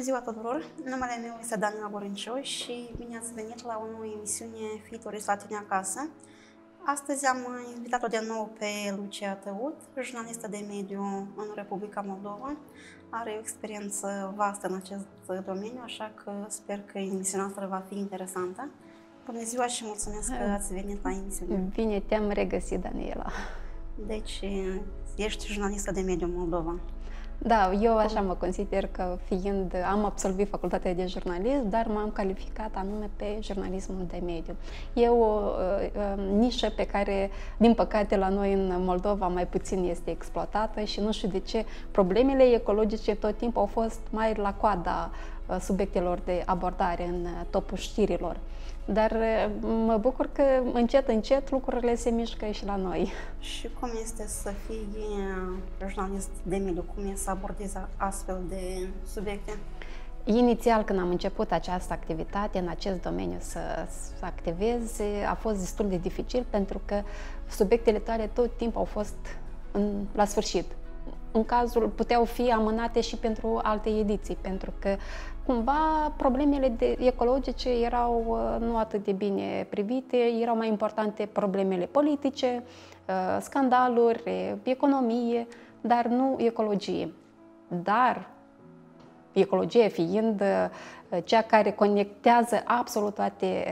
ziua tuturor! Numele meu este Daniela Borinciu și bine ați venit la o nouă emisiune Fii turist la tine acasă. Astăzi am invitat-o din nou pe Lucia Tăut, jurnalistă de mediu în Republica Moldova. Are o experiență vastă în acest domeniu, așa că sper că emisiunea noastră va fi interesantă. Bună ziua și mulțumesc că ați venit la emisiune. Bine te-am regăsit, Daniela. Deci, ești jurnalistă de mediu în Moldova. Da, eu așa mă consider că am absolvit facultatea de jurnalism, dar m-am calificat anume pe jurnalismul de mediu. E o nișă pe care, din păcate, la noi în Moldova mai puțin este exploatată și nu știu de ce problemele ecologice tot timpul au fost mai la coada subiectelor de abordare în topul știrilor. Dar mă bucur că încet, încet lucrurile se mișcă și la noi. Și cum este să fii jurnalist de mediu? Cum e să abordezi astfel de subiecte? Inițial, când am început această activitate, în acest domeniu să activez, a fost destul de dificil pentru că subiectele tale tot timpul au fost la sfârșit. În cazul puteau fi amânate și pentru alte ediții, pentru că cumva problemele ecologice erau nu atât de bine privite, erau mai importante problemele politice, scandaluri, economie, dar nu ecologie. Dar ecologia fiind cea care conectează absolut toate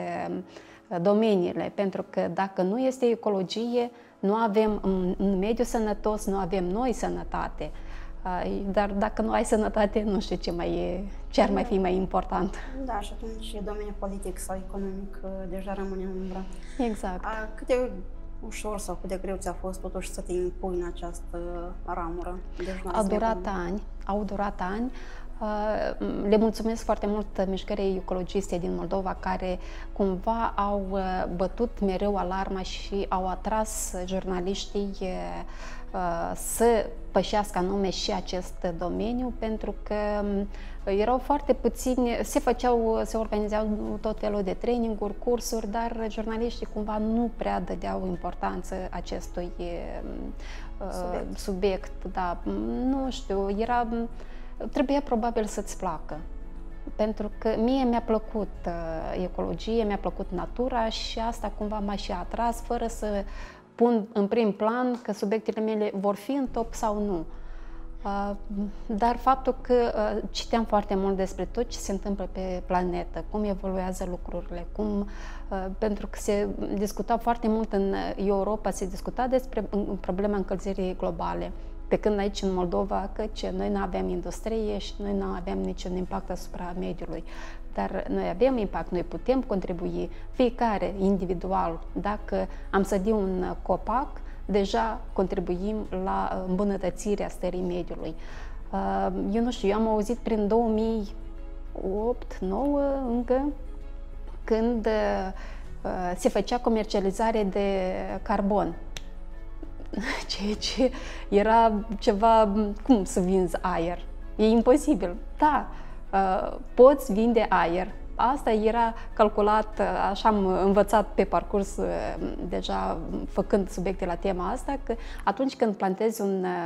domeniile, pentru că dacă nu este ecologie, nu avem un mediu sănătos, nu avem noi sănătate. Dar dacă nu ai sănătate, nu știu ce ar mai fi mai important. Da, și atunci domeniul politic sau economic deja rămâne în umbră. Exact. Cât de ușor sau cât de greu ți-a fost totuși să te impui în această ramură de jurnalism? Au durat ani. Le mulțumesc foarte mult mișcării ecologiste din Moldova care cumva au bătut mereu alarma și au atras jurnaliștii să pășească anume și acest domeniu, pentru că erau foarte puțini, se organizau tot felul de traininguri, cursuri, dar jurnaliștii cumva nu prea dădeau importanță acestui subiect. Da, nu știu, trebuia probabil să-ți placă, pentru că mie mi-a plăcut ecologie, mi-a plăcut natura și asta cumva m-a și atras, fără să pun în prim plan că subiectele mele vor fi în top sau nu. Dar faptul că citeam foarte mult despre tot ce se întâmplă pe planetă, cum evoluează lucrurile, pentru că se discuta foarte mult în Europa, se discuta despre problema încălzirii globale. Pe când aici în Moldova, căci noi nu avem industrie și noi nu avem niciun impact asupra mediului. Dar noi avem impact, noi putem contribui, fiecare individual. Dacă am sădit un copac, deja contribuim la îmbunătățirea stării mediului. Eu nu știu, eu am auzit prin 2008-2009 încă, când se făcea comercializare de carbon. Ceea ce era ceva, cum să vinzi aer? E imposibil. Da, poți vinde aer. Asta era calculat, așa am învățat pe parcurs, deja făcând subiecte la tema asta, că atunci când plantezi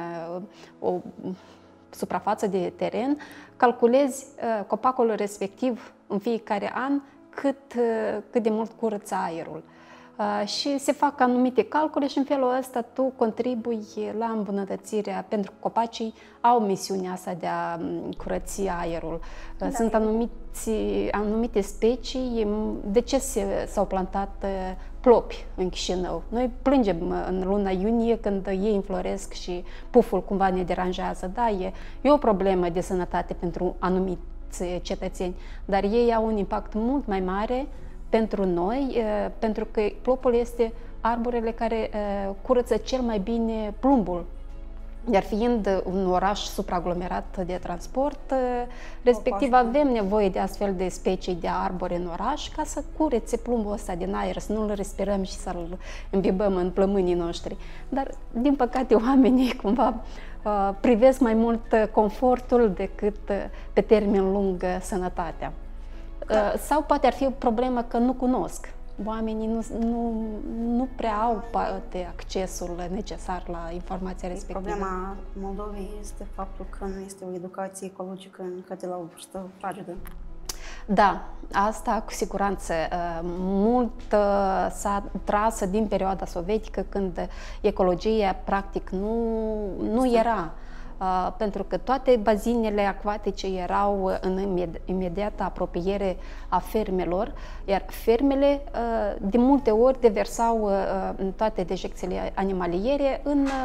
o suprafață de teren, calculezi copacul respectiv în fiecare an cât de mult curăță aerul. Și se fac anumite calcule și în felul ăsta tu contribui la îmbunătățirea, pentru că copacii au misiunea asta de a curăți aerul. Da. Sunt anumite specii. De ce s-au plantat plopi în Chișinău? Noi plângem în luna iunie când ei înfloresc și puful cumva ne deranjează. Da, e o problemă de sănătate pentru anumiți cetățeni, dar ei au un impact mult mai mare pentru noi, pentru că plopul este arborele care curăță cel mai bine plumbul. Iar fiind un oraș supraaglomerat de transport, respectiv avem nevoie de astfel de specii de arbore în oraș ca să curețe plumbul ăsta din aer, să nu-l respirăm și să-l îmbibăm în plămânii noștri. Dar, din păcate, oamenii cumva privesc mai mult confortul decât pe termen lung sănătatea. Sau poate ar fi o problemă că nu cunosc. Oamenii nu prea au poate accesul necesar la informația respectivă. Problema Moldovei este faptul că nu este o educație ecologică încă de la o vârstă fragedă. Da, asta cu siguranță. Mult s-a tras din perioada sovietică, când ecologia practic nu era. Pentru că toate bazinele acvatice erau în imediată apropiere a fermelor, iar fermele de multe ori deversau toate dejecțiile animaliere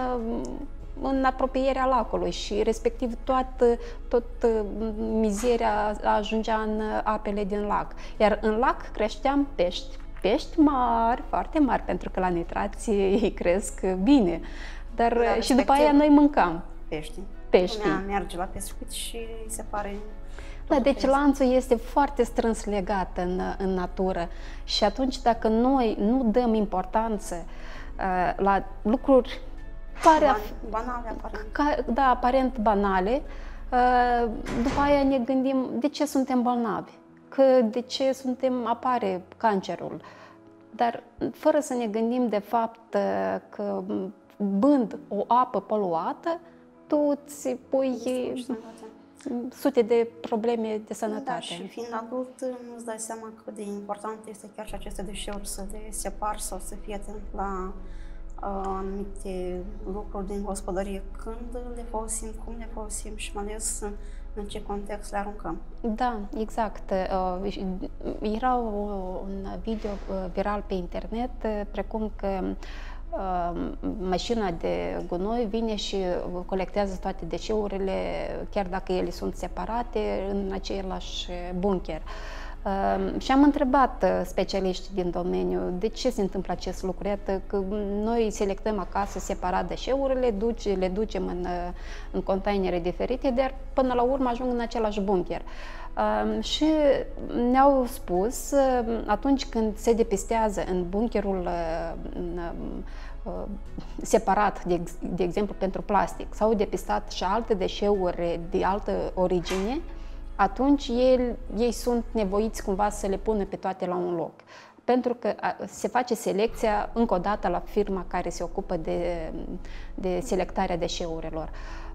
în apropierea lacului și respectiv tot mizeria ajungea în apele din lac. Iar în lac creșteam pești mari, foarte mari, pentru că la nitrați ei cresc bine. Dar și după aia noi mâncam pești. Lumea merge la pescuit și se pare... Da, deci lanțul este foarte strâns legat în natură și atunci dacă noi nu dăm importanță la lucruri banale, aparent banale, după aia ne gândim de ce suntem bolnavi, de ce apare cancerul, dar fără să ne gândim de fapt că bând o apă poluată, tu îți pui sute de probleme de sănătate. Da, și fiind adult, nu-ți dai seama cât de important este chiar și aceste deșeuri să le separi sau să fii atent la anumite lucruri din gospodărie, când le folosim, cum le folosim și mai ales în ce context le aruncăm. Da, exact. Era un video viral pe internet, precum că mașina de gunoi vine și colectează toate deșeurile, chiar dacă ele sunt separate, în același bunker. Și am întrebat specialiștii din domeniu de ce se întâmplă acest lucru. Iată că noi selectăm acasă separat deșeurile, le ducem în containere diferite, dar până la urmă ajung în același bunker. Și ne-au spus, atunci când se depistează în bunkerul separat, de exemplu pentru plastic, s-au depistat și alte deșeuri de altă origine, atunci ei sunt nevoiți cumva să le pună pe toate la un loc. Pentru că se face selecția încă o dată la firma care se ocupă de selectarea deșeurilor.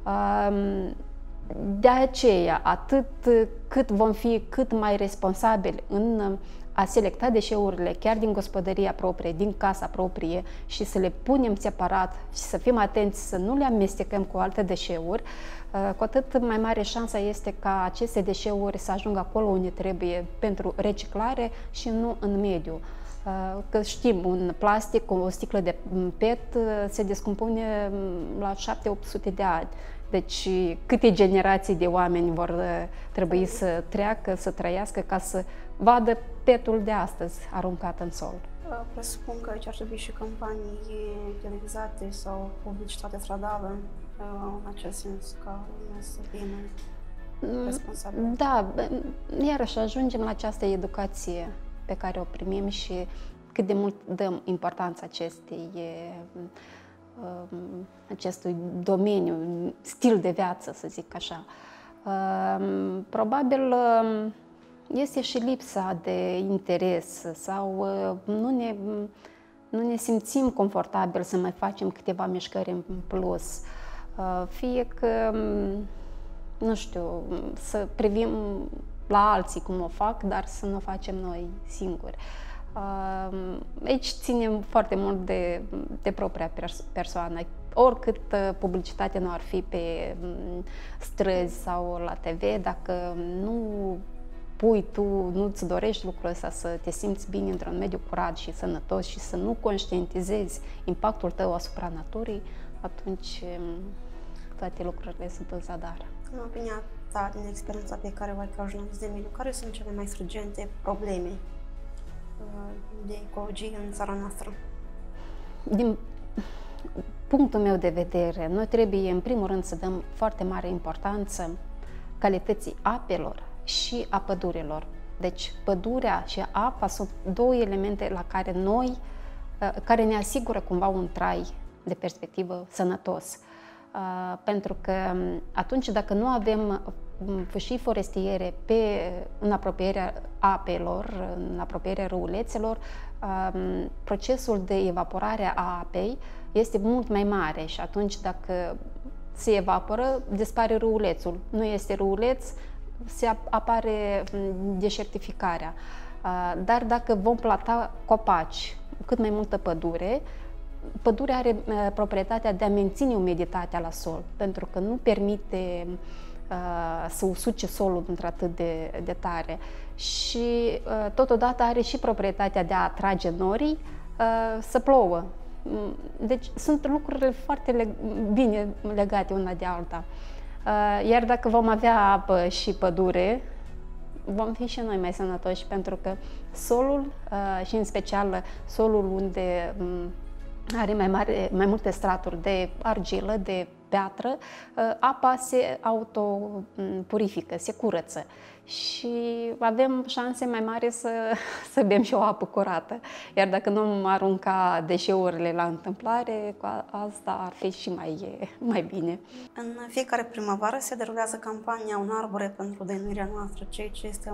De aceea, atât cât vom fi cât mai responsabili în a selecta deșeurile chiar din gospodăria proprie, din casa proprie și să le punem separat și să fim atenți să nu le amestecăm cu alte deșeuri, cu atât mai mare șansa este ca aceste deșeuri să ajungă acolo unde trebuie pentru reciclare și nu în mediu. Că știm, un plastic, o sticlă de PET se descompune la 700-800 de ani. Deci câte generații de oameni vor trebui să treacă, să trăiască ca să vadă petul de astăzi aruncat în sol. Presupun că aici ar trebui și campanii televizate sau publicitate stradală în acest sens, ca lumea să fie mai responsabilă. Da, iarăși ajungem la această educație pe care o primim și cât de mult dăm importanța acestui domeniu, stil de viață, să zic așa. Probabil este și lipsa de interes sau nu ne simțim confortabil să mai facem câteva mișcări în plus. Fie că, nu știu, să privim la alții cum o fac, dar să nu o facem noi singuri. Aici ținem foarte mult de propria persoană. Oricât publicitate nu ar fi pe străzi sau la TV, dacă nu pui tu, nu-ți dorești lucrul ăsta, să te simți bine într-un mediu curat și sănătos și să nu conștientizezi impactul tău asupra naturii, atunci toate lucrurile sunt în zadar. În opinia ta, din experiența pe care o ai ca jurnalist de mediu, care sunt cele mai stringente probleme de ecologie în țara noastră? Din punctul meu de vedere, noi trebuie în primul rând să dăm foarte mare importanță calității apelor și a pădurilor. Deci pădurea și apa sunt două elemente la care care ne asigură cumva un trai de perspectivă sănătos. Pentru că atunci dacă nu avem fâșii forestiere în apropierea apelor, în apropierea râulețelor, procesul de evaporare a apei este mult mai mare și atunci dacă se evaporă, dispare râulețul. Nu este râuleț, apare deșertificarea. Dar dacă vom planta copaci, cât mai multă pădure, pădurea are proprietatea de a menține umiditatea la sol, pentru că nu permite să usuce solul într-atât de tare și totodată are și proprietatea de a atrage norii să plouă. Deci sunt lucrurile foarte bine legate una de alta. Iar dacă vom avea apă și pădure, vom fi și noi mai sănătoși, pentru că solul, și în special solul unde are mai multe straturi de argilă, de piatră, apa se autopurifică, se curăță și avem șanse mai mari să bem și o apă curată. Iar dacă nu arunca deșeurile la întâmplare, asta ar fi și mai bine. În fiecare primăvară se derulează campania Un arbore pentru dăinuirea noastră, ceea ce este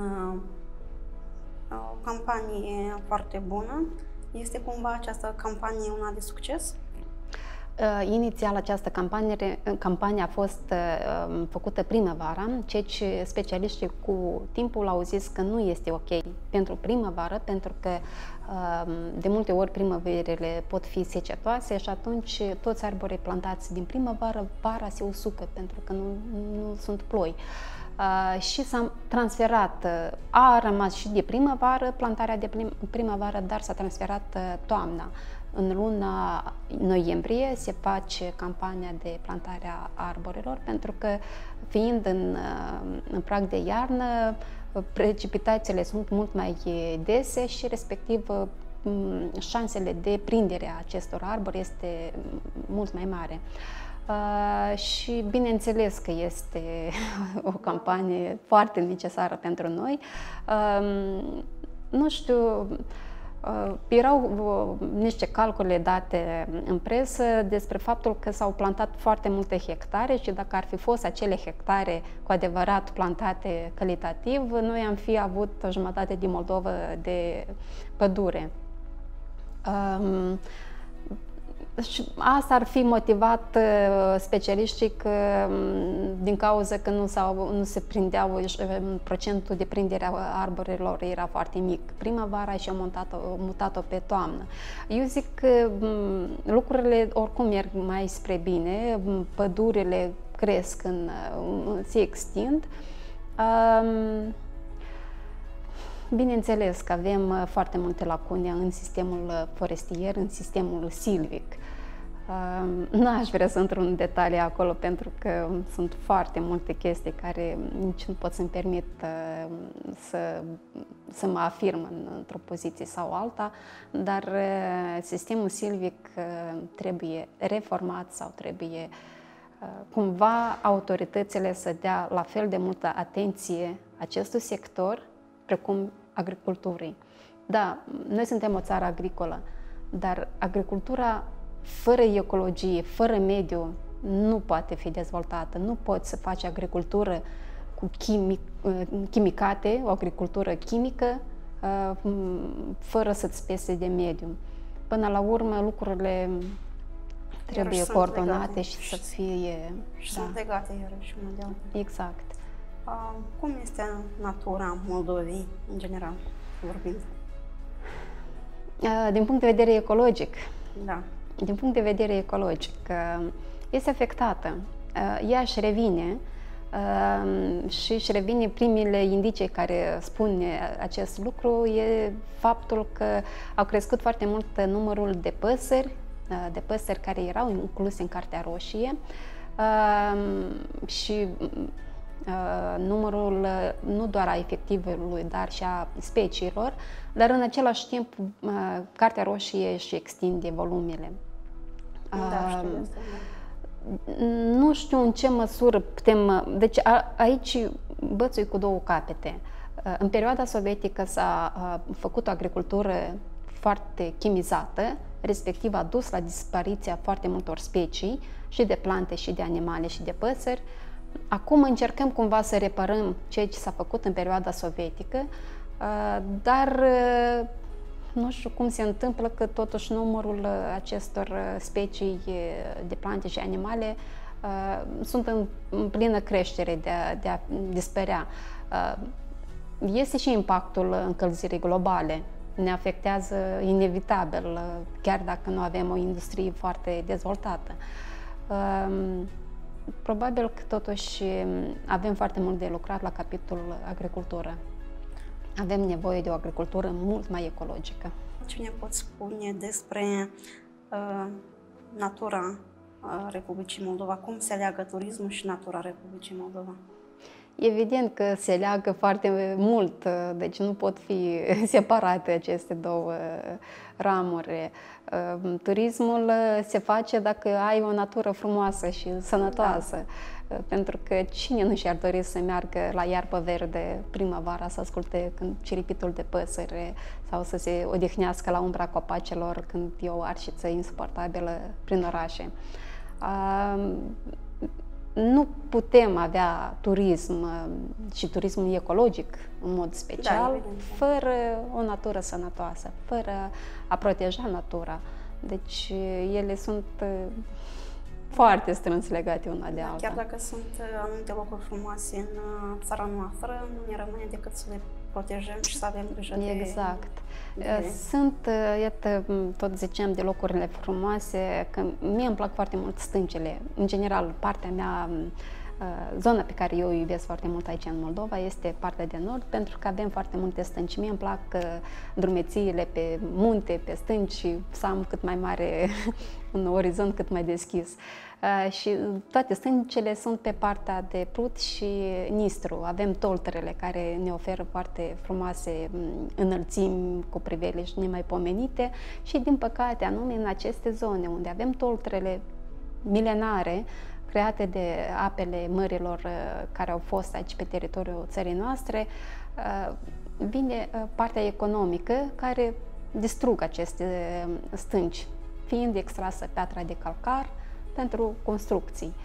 o campanie foarte bună. Este cumva această campanie una de succes? Inițial această campanie a fost făcută primăvara, ceea ce specialiștii cu timpul au zis că nu este ok pentru primăvară, pentru că de multe ori primăverile pot fi secetoase și atunci toți arborii plantați din primăvară, vara se usucă pentru că nu sunt ploi. Și s-a transferat, a rămas și de primăvară, plantarea de primăvară, dar s-a transferat toamna. În luna noiembrie se face campania de plantare a arborilor, pentru că fiind în prag de iarnă, precipitațiile sunt mult mai dese și respectiv șansele de prindere a acestor arbori este mult mai mare. Și bineînțeles că este o campanie foarte necesară pentru noi. Nu știu, erau niște calcule date în presă despre faptul că s-au plantat foarte multe hectare și dacă ar fi fost acele hectare cu adevărat plantate calitativ, noi am fi avut o jumătate din Moldova de pădure. Și asta ar fi motivat specialiștii că, din cauza că nu se prindeau, procentul de prindere a arborilor era foarte mic primăvara și au mutat-o pe toamnă. Eu zic că lucrurile oricum merg mai spre bine, pădurile cresc, se extind. Bineînțeles că avem foarte multe lacune în sistemul forestier, în sistemul silvic. Nu aș vrea să intru în detalii acolo, pentru că sunt foarte multe chestii care nici nu pot să-mi permit să mă afirm într-o poziție sau alta, dar sistemul silvic trebuie reformat sau trebuie cumva autoritățile să dea la fel de multă atenție acestui sector precum agriculturii. Da, noi suntem o țară agricolă, dar agricultura fără ecologie, fără mediu, nu poate fi dezvoltată. Nu poți să faci agricultură cu chimicate, o agricultură chimică, fără să-ți pese de mediu. Până la urmă, lucrurile trebuie coordonate și să fie... Și sunt legate iarăși una de alta. Exact. Cum este natura Moldovei, în general, vorbind? Din punct de vedere ecologic? Da. Din punct de vedere ecologic, este afectată. Ea își revine și își revine primele indicii care spun acest lucru, e faptul că au crescut foarte mult numărul de păsări care erau incluse în Cartea Roșie și numărul nu doar a efectivului, dar și a speciilor, dar în același timp Cartea Roșie își extinde volumele. Da, știu asta, da. Nu știu în ce măsură putem... Deci aici bățui cu două capete. În perioada sovietică s-a făcut o agricultură foarte chimizată, respectiv a dus la dispariția foarte multor specii, și de plante, și de animale, și de păsări. Acum încercăm cumva să reparăm ceea ce s-a făcut în perioada sovietică, dar nu știu cum se întâmplă că totuși numărul acestor specii de plante și animale sunt în plină creștere de a dispărea. Este și impactul încălzirii globale. Ne afectează inevitabil, chiar dacă nu avem o industrie foarte dezvoltată. Probabil că totuși avem foarte mult de lucrat la capitolul agricultură. Avem nevoie de o agricultură mult mai ecologică. Ce ne poți spune despre natura Republicii Moldova? Cum se leagă turismul și natura Republicii Moldova? Evident că se leagă foarte mult, deci nu pot fi separate aceste două ramuri. Turismul se face dacă ai o natură frumoasă și sănătoasă, pentru că cine nu și-ar dori să meargă la iarbă verde primăvara, să asculte ciripitul de păsări sau să se odihnească la umbra copacelor când e o arșiță insuportabilă prin orașe. Nu putem avea turism și turismul ecologic în mod special fără o natură sănătoasă, fără a proteja natura. Deci ele sunt foarte strâns legate una de alta. Chiar dacă sunt anumite locuri frumoase în țara noastră, nu ne rămâne decât să le protejăm și să avem grijă de Exact. Sunt, iată, tot ziceam de locurile frumoase, că mie îmi plac foarte mult stâncile. În general, partea mea, zona pe care eu o iubesc foarte mult aici în Moldova este partea de nord, pentru că avem foarte multe stânci. Mie îmi plac drumețiile pe munte, pe stânci și să am cât mai mare, un orizont cât mai deschis. Și toate stâncile sunt pe partea de Prut și Nistru. Avem tolterele care ne oferă foarte frumoase înălțimi cu priveliști nemaipomenite și, din păcate, anume în aceste zone unde avem tolterele milenare create de apele mărilor care au fost aici pe teritoriul țării noastre, vine partea economică care distrug aceste stânci, fiind extrasă piatra de calcar pentru construcții.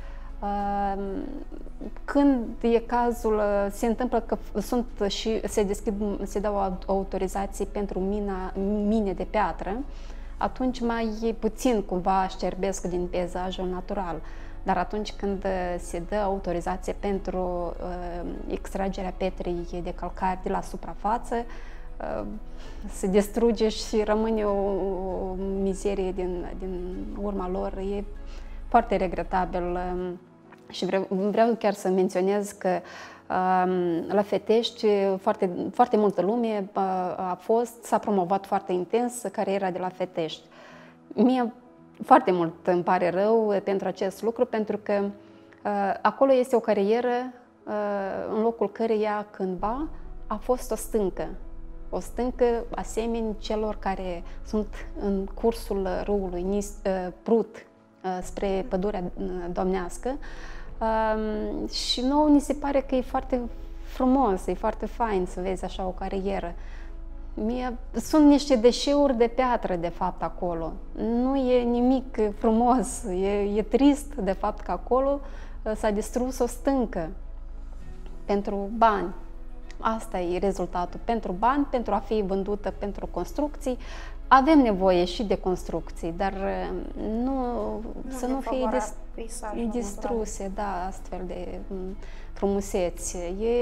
Când e cazul, se întâmplă că sunt și se dau autorizații pentru mine de piatră, atunci mai puțin cumva șterbesc din peisajul natural. Dar atunci când se dă autorizație pentru extragerea pietrei de calcar de la suprafață, se distruge și rămâne o mizerie din urma lor. E foarte regretabil și vreau chiar să menționez că la Fetești foarte multă lume s-a promovat foarte intens cariera de la Fetești. Mie foarte mult îmi pare rău pentru acest lucru, pentru că acolo este o carieră în locul căreia cândva a fost o stâncă asemeni celor care sunt în cursul râului Prut spre pădurea domnească, și nouă ni se pare că e foarte frumos, e foarte fain să vezi așa o carieră. Sunt niște deșeuri de piatră, de fapt, acolo. Nu e nimic frumos, e trist, de fapt, că acolo s-a distrus o stâncă pentru bani. Asta e rezultatul. Pentru bani, pentru a fi vândută pentru construcții. Avem nevoie și de construcții, dar să nu fie distruse, da, astfel de frumuseți.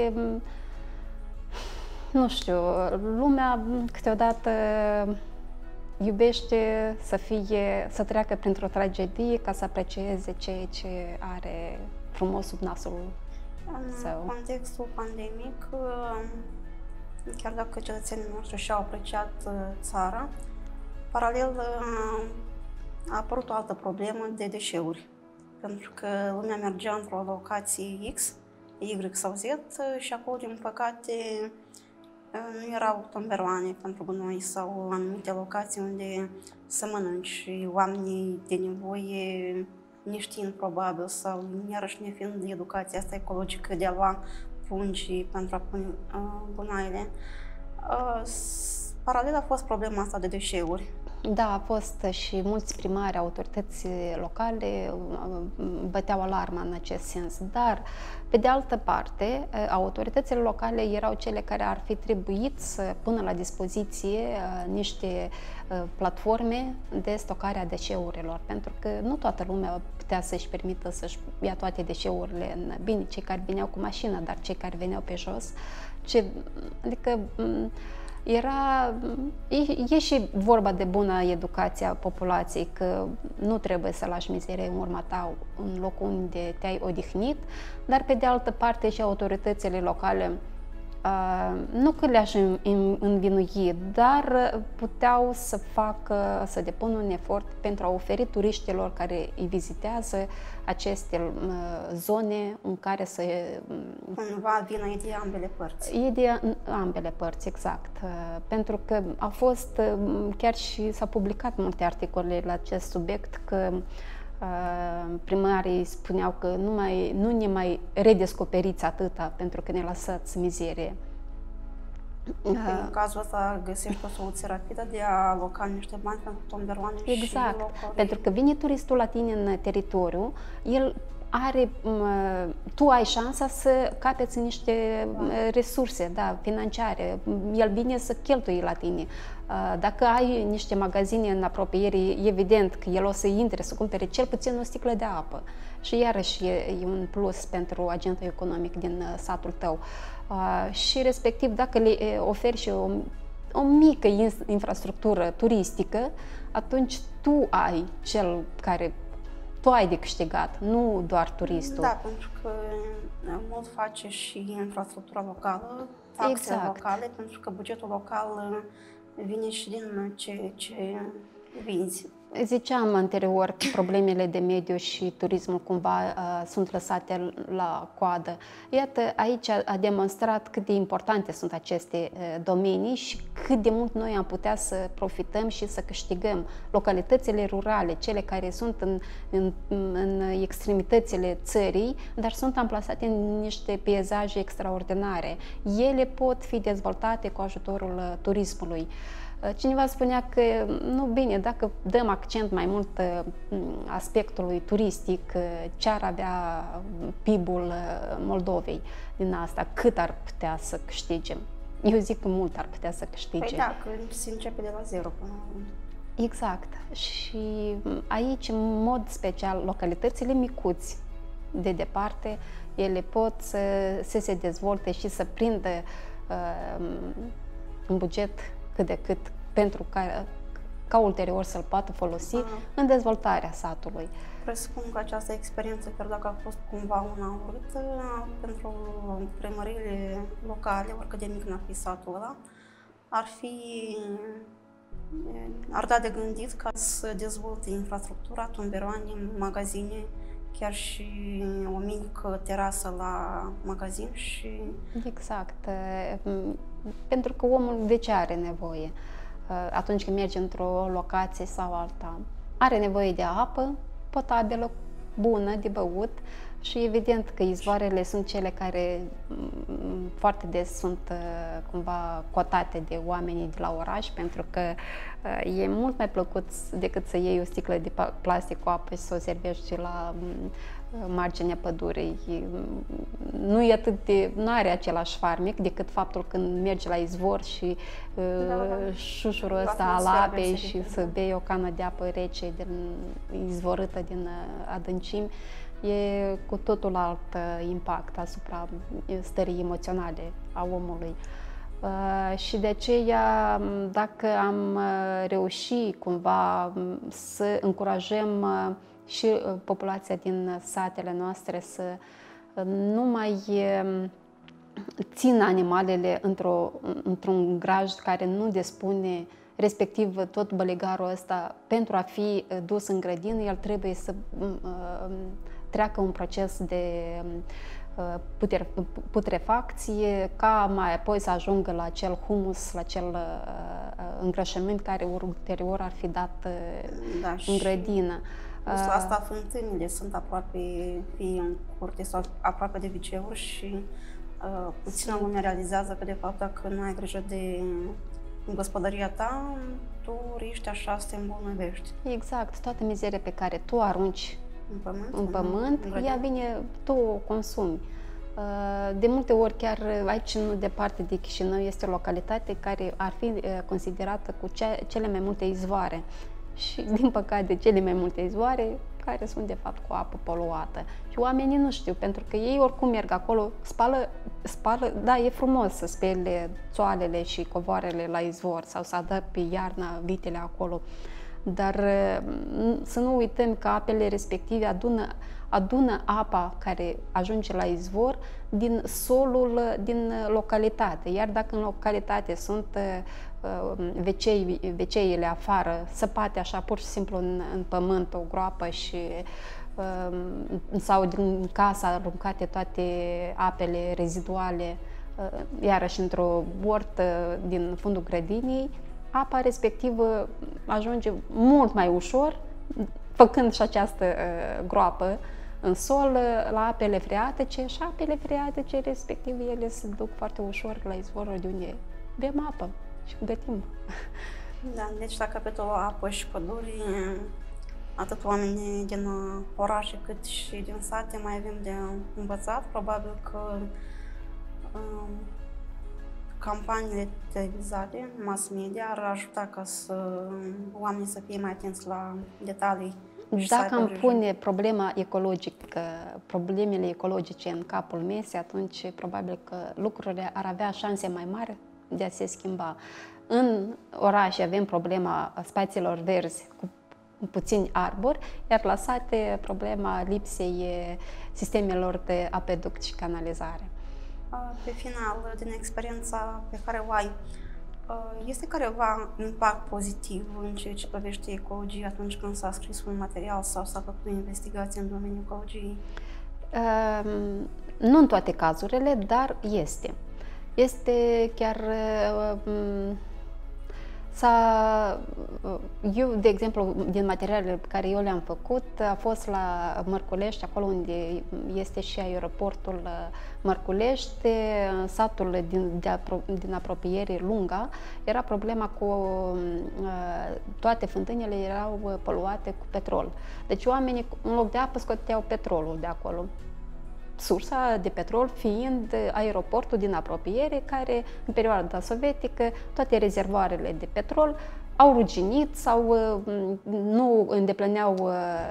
Nu știu, lumea câteodată iubește să treacă printr-o tragedie ca să aprecieze ceea ce are frumos sub nasul său. În contextul pandemic, chiar dacă cetățenii noștri și-au apreciat țara, paralel a apărut o altă problemă de deșeuri. Pentru că lumea mergea într-o locație X, Y sau Z și acolo, din păcate, nu erau tomberoane pentru gunoi sau anumite locații unde să mănânci și oamenii de nevoie, neștiind probabil sau iarăși nefiind de educația asta ecologică de a lua pungi pentru a pune gunoaiele. Paralel a fost problema asta de deșeuri. Da, a fost și mulți primari, autorități locale băteau alarma în acest sens, dar pe de altă parte, autoritățile locale erau cele care ar fi trebuit să pună la dispoziție niște platforme de stocare a deșeurilor, pentru că nu toată lumea putea să-și permită să-și ia toate deșeurile bine, cei care veneau cu mașina, dar cei care veneau pe jos, adică e și vorba de bună educație a populației, că nu trebuie să lași mizerie în urma ta în locul unde te-ai odihnit, dar pe de altă parte și autoritățile locale, nu că le-aș învinui, dar puteau să depună un efort pentru a oferi turiștilor care îi vizitează aceste zone în care să... Cumva vină ideea ambele părți. Ideea ambele părți, exact. Pentru că au fost, chiar și s-au publicat multe articole la acest subiect, că primarii spuneau că nu ne mai redescoperiți atâta pentru că ne lăsați mizerie. În cazul ăsta găsești o soluție rapidă de a aloca niște bani pentru tomberoane exact, și locuri. pentru că vine turistul la tine în teritoriu, el are, tu ai șansa să capeți niște resurse financiare, el vine să cheltuie la tine. Dacă ai niște magazine în apropiere, evident că el o să intre să cumpere cel puțin o sticlă de apă. Și iarăși e un plus pentru agentul economic din satul tău. Și respectiv, dacă le oferi și o mică infrastructură turistică, atunci tu ai tu ai de câștigat, nu doar turistul. Da, pentru că mult face și infrastructura locală, taxele locale, pentru că bugetul local vine și din ce vinzi. Ziceam anterior că problemele de mediu și turismul cumva sunt lăsate la coadă. Iată, aici a demonstrat cât de importante sunt aceste domenii și cât de mult noi am putea să profităm și să câștigăm. Localitățile rurale, cele care sunt în extremitățile țării, dar sunt amplasate în niște peisaje extraordinare. Ele pot fi dezvoltate cu ajutorul turismului. Cineva spunea că, nu bine, dacă dăm accent mai mult aspectului turistic, ce ar avea PIB-ul Moldovei din asta, cât ar putea să câștigem? Eu zic că mult ar putea să câștige. Păi da, că se începe de la zero până la urmă. Exact. Și aici, în mod special, localitățile micuți, de departe, ele pot să se dezvolte și să prindă un buget cât de cât pentru ca ulterior să-l poată folosi în dezvoltarea satului. Presupun că această experiență, chiar dacă a fost cumva una urâtă, pentru primăriile locale, oricât de mic n-ar fi satul ăla, ar da de gândit ca să dezvolte infrastructura, tomberoane, magazine, chiar și o mică terasă la magazin și... Exact. Pentru că omul de ce are nevoie atunci când merge într-o locație sau alta? Are nevoie de apă potabilă, bună, de băut și evident că izvoarele sunt cele care foarte des sunt cumva cotate de oamenii de la oraș, pentru că e mult mai plăcut decât să iei o sticlă de plastic cu apă și să o servești la marginea pădurii. Nu are același farmec decât faptul când mergi la izvor și șușurul ăsta al apei și să bei o cană de apă rece izvorâtă din adâncimi, e cu totul alt impact asupra stării emoționale a omului. Și de aceea, dacă am reușit cumva să încurajăm și populația din satele noastre să nu mai țină animalele într-un graj care nu dispune, respectiv tot bălegarul ăsta, pentru a fi dus în grădină, el trebuie să treacă un proces de putrefacție, ca mai apoi să ajungă la acel humus, la acel îngrășământ care ulterior ar fi dat în grădină. Asta fântânile sunt aproape, fie în curte sau aproape de WC-uri și puțină lume realizează că de fapt dacă nu ai grijă de în gospodăria ta, tu riști așa să te îmbolnăvești. Exact, toată mizeria pe care tu arunci în pământ, ea vine, tu o consumi. De multe ori, chiar aici, nu departe de Chișinău, este o localitate care ar fi considerată cu cele mai multe izvoare. Și, din păcate, cele mai multe izvoare care sunt, de fapt, cu apă poluată. Și oamenii nu știu, pentru că ei oricum merg acolo, spală, da, e frumos să speli țoalele și covoarele la izvor sau să adăpi iarna vitele acolo, dar să nu uităm că apele respective adună apa care ajunge la izvor din solul din localitate. Iar dacă în localitate sunt veceiile afară, săpate așa pur și simplu în pământ, o groapă sau din casă aruncate toate apele reziduale, iarăși într-o bortă din fundul grădinii, apa respectivă ajunge mult mai ușor, făcând și această groapă în sol, la apele freatice, și apele freatice respectiv ele se duc foarte ușor la izvorul de unde bem apă și gătim. Da, deci la capitolul apă și păduri, atât oamenii din orașe cât și din sate mai avem de învățat. Probabil că campaniile televizate, mass media, ar ajuta ca oamenii să fie mai atenți la detalii. Dacă îmi pune problema ecologică, problemele ecologice în capul mesei, atunci probabil că lucrurile ar avea șanse mai mari de a se schimba. În orașe avem problema spațiilor verzi cu puțini arbori, iar la sate problema lipsei sistemelor de apeduct și canalizare. Pe final, din experiența pe care o ai, este careva impact pozitiv în ceea ce privește ecologie atunci când s-a scris un material sau s-a făcut o investigație în domeniul ecologiei? Nu în toate cazurile, dar este. Este chiar... Eu, de exemplu, din materialele pe care eu le-am făcut, a fost la Mărculești, acolo unde este și aeroportul Mărculești, satul din apropiere Lunga, era problema cu toate fântânile erau poluate cu petrol. Deci oamenii, în loc de apă, scoteau petrolul de acolo. Sursa de petrol fiind aeroportul din apropiere, care în perioada sovietică toate rezervoarele de petrol au ruginit sau nu îndeplineau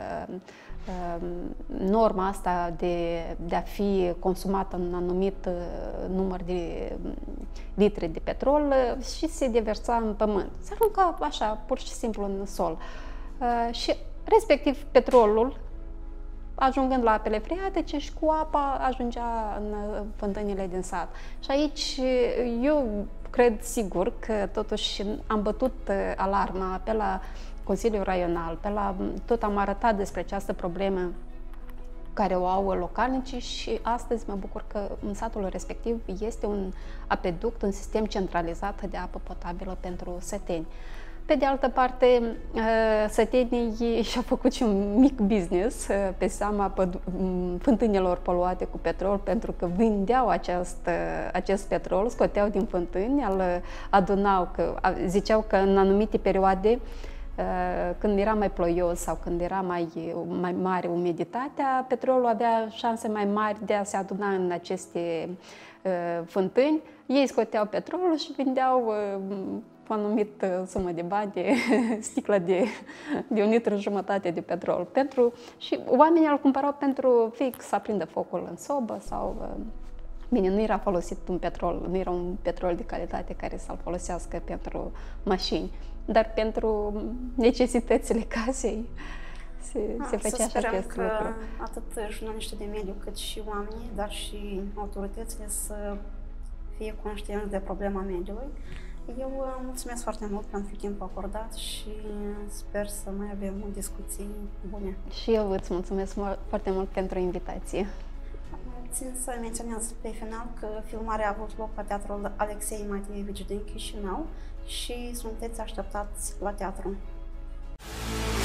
norma asta de a fi consumată un anumit număr de litri de petrol și se deversa în pământ. Se arunca așa, pur și simplu în sol. Și respectiv petrolul, ajungând la apele freatice, și cu apa ajungea în fântânile din sat. Și aici eu cred sigur că totuși am bătut alarma pe la Consiliul Raional, tot am arătat despre această problemă care o au localnicii și astăzi mă bucur că în satul respectiv este un apeduct, un sistem centralizat de apă potabilă pentru săteni. Pe de altă parte, sătenii și-au făcut și un mic business pe seama fântânilor poluate cu petrol, pentru că vindeau acest petrol, scoteau din fântâni, îl adunau, ziceau că în anumite perioade, când era mai ploios sau când era mai mare umiditatea, petrolul avea șanse mai mari de a se aduna în aceste fântâni. Ei scoteau petrolul și vindeau o anumită sumă de bani, de sticlă de 1,5 litri de petrol. Și oamenii îl cumpărau pentru fix să aprindă focul în sobă sau... Bine, nu era folosit un petrol, nu era un petrol de calitate care să-l folosească pentru mașini, dar pentru necesitățile casei se făcea și acest lucru. Că atât jurnaliștii de mediu cât și oamenii, dar și autoritățile să fie conștienți de problema mediului. Eu mulțumesc foarte mult pentru timpul acordat și sper să mai avem discuții bune. Și eu îți mulțumesc foarte mult pentru invitație. Țin să menționez pe final că filmarea a avut loc la Teatrul Alexei Mateevici din Chișinău și sunteți așteptați la teatru.